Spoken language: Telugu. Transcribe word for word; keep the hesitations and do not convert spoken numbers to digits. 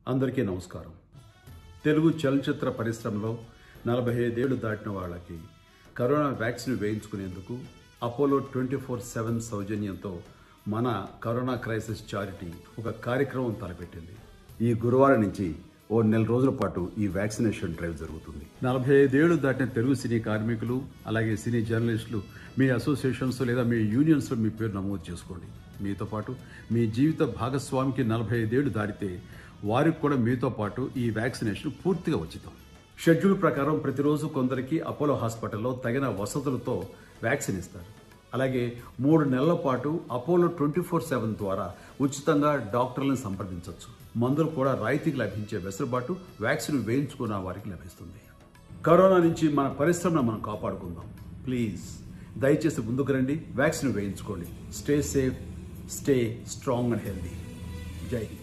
అందరికీ నమస్కారం. తెలుగు చలనచిత్ర పరిశ్రమలో నలభై ఐదేళ్లు దాటిన వాళ్ళకి కరోనా వ్యాక్సిన్ వేయించుకునేందుకు అపోలో ట్వంటీ ఫోర్ సెవెన్ సౌజన్యంతో మన కరోనా క్రైసిస్ చారిటీ ఒక కార్యక్రమం తలపెట్టింది. ఈ గురువారం నుంచి ఓ నెల రోజుల పాటు ఈ వ్యాక్సినేషన్ డ్రైవ్ జరుగుతుంది. నలభై ఐదేళ్లు దాటిన తెలుగు సినీ కార్మికులు, అలాగే సినీ జర్నలిస్టులు మీ అసోసియేషన్స్ లేదా మీ యూనియన్స్లో మీ పేరు నమోదు చేసుకోండి. మీతో పాటు మీ జీవిత భాగస్వామికి నలభై ఐదేళ్లు దాటితే వారికి కూడా మీతో పాటు ఈ వ్యాక్సినేషన్ పూర్తిగా ఉచితం. షెడ్యూల్ ప్రకారం ప్రతిరోజు కొందరికి అపోలో హాస్పిటల్లో తగిన వసతులతో వ్యాక్సిన్ ఇస్తారు. అలాగే మూడు నెలల పాటు అపోలో ట్వంటీ ఫోర్ సెవెన్ ద్వారా ఉచితంగా డాక్టర్లను సంప్రదించవచ్చు. మందులు కూడా రాయితీకి లభించే వెసులుబాటు వ్యాక్సిన్ వేయించుకున్న వారికి లభిస్తుంది. కరోనా నుంచి మన పరిశ్రమను మనం కాపాడుకుందాం. ప్లీజ్ దయచేసి ముందుకు రండి, వ్యాక్సిన్ వేయించుకోండి. Stay safe, stay strong and healthy. Jai Hind.